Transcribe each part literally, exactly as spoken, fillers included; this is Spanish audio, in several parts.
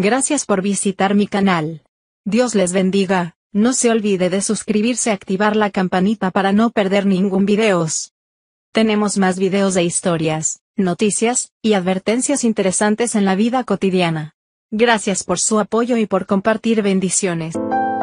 Gracias por visitar mi canal. Dios les bendiga. No se olvide de suscribirse y activar la campanita para no perder ningún videos. Tenemos más videos de historias, noticias, y advertencias interesantes en la vida cotidiana. Gracias por su apoyo y por compartir. Bendiciones.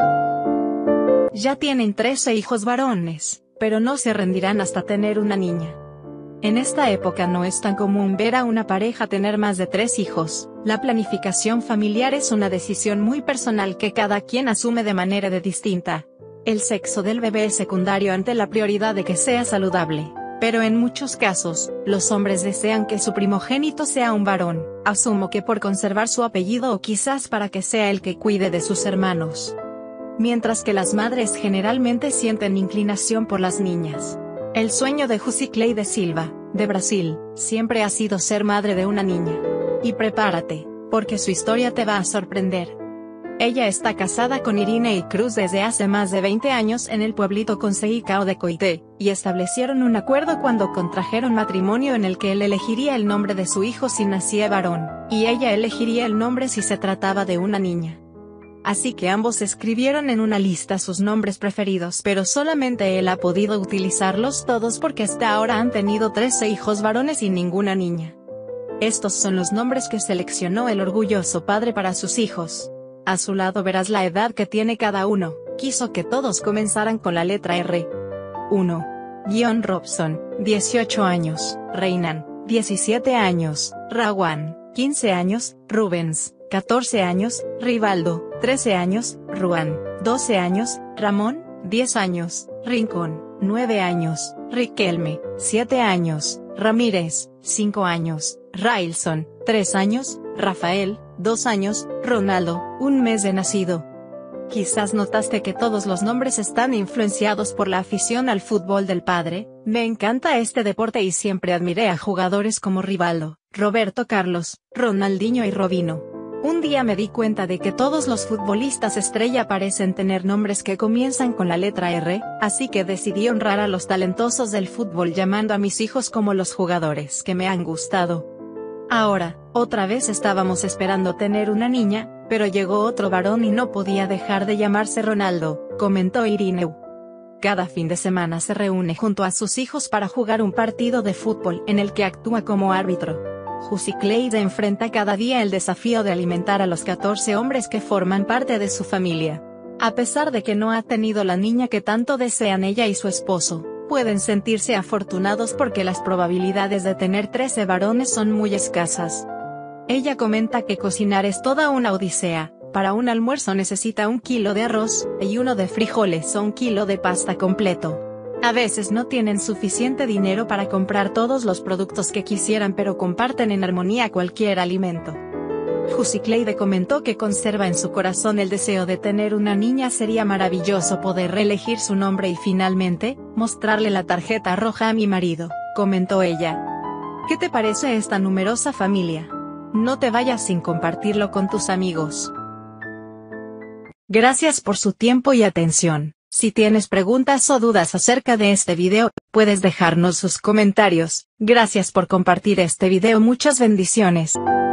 Ya tienen trece hijos varones, pero no se rendirán hasta tener una niña. En esta época no es tan común ver a una pareja tener más de tres hijos. La planificación familiar es una decisión muy personal que cada quien asume de manera de distinta. El sexo del bebé es secundario ante la prioridad de que sea saludable, pero en muchos casos, los hombres desean que su primogénito sea un varón, asumo que por conservar su apellido o quizás para que sea el que cuide de sus hermanos. Mientras que las madres generalmente sienten inclinación por las niñas. El sueño de Jusiclei de Silva, de Brasil, siempre ha sido ser madre de una niña. Y prepárate, porque su historia te va a sorprender. Ella está casada con Irinei Cruz desde hace más de veinte años en el pueblito Conceicao de Coité, y establecieron un acuerdo cuando contrajeron matrimonio en el que él elegiría el nombre de su hijo si nacía varón, y ella elegiría el nombre si se trataba de una niña. Así que ambos escribieron en una lista sus nombres preferidos, pero solamente él ha podido utilizarlos todos porque hasta ahora han tenido trece hijos varones y ninguna niña. Estos son los nombres que seleccionó el orgulloso padre para sus hijos. A su lado verás la edad que tiene cada uno. Quiso que todos comenzaran con la letra R. uno. Guion Robson, dieciocho años, Reinan, diecisiete años, Rawan, quince años, Rubens, catorce años, Rivaldo, trece años, Ruan, doce años, Ramón, diez años, Rincón, nueve años, Riquelme, siete años, Ramírez, cinco años, Railson, tres años, Rafael, dos años, Ronaldo, un mes de nacido. Quizás notaste que todos los nombres están influenciados por la afición al fútbol del padre. Me encanta este deporte y siempre admiré a jugadores como Rivaldo, Roberto Carlos, Ronaldinho y Robinho. Un día me di cuenta de que todos los futbolistas estrella parecen tener nombres que comienzan con la letra R, así que decidí honrar a los talentosos del fútbol llamando a mis hijos como los jugadores que me han gustado. Ahora, otra vez estábamos esperando tener una niña, pero llegó otro varón y no podía dejar de llamarse Ronaldo, comentó Irineu. Cada fin de semana se reúne junto a sus hijos para jugar un partido de fútbol en el que actúa como árbitro. Jusiclei enfrenta cada día el desafío de alimentar a los catorce hombres que forman parte de su familia. A pesar de que no ha tenido la niña que tanto desean ella y su esposo, pueden sentirse afortunados porque las probabilidades de tener trece varones son muy escasas. Ella comenta que cocinar es toda una odisea. Para un almuerzo necesita un kilo de arroz, y uno de frijoles o un kilo de pasta completo. A veces no tienen suficiente dinero para comprar todos los productos que quisieran, pero comparten en armonía cualquier alimento. Jusiclei comentó que conserva en su corazón el deseo de tener una niña. Sería maravilloso poder reelegir su nombre y finalmente, mostrarle la tarjeta roja a mi marido, comentó ella. ¿Qué te parece esta numerosa familia? No te vayas sin compartirlo con tus amigos. Gracias por su tiempo y atención. Si tienes preguntas o dudas acerca de este video, puedes dejarnos sus comentarios. Gracias por compartir este video. Muchas bendiciones.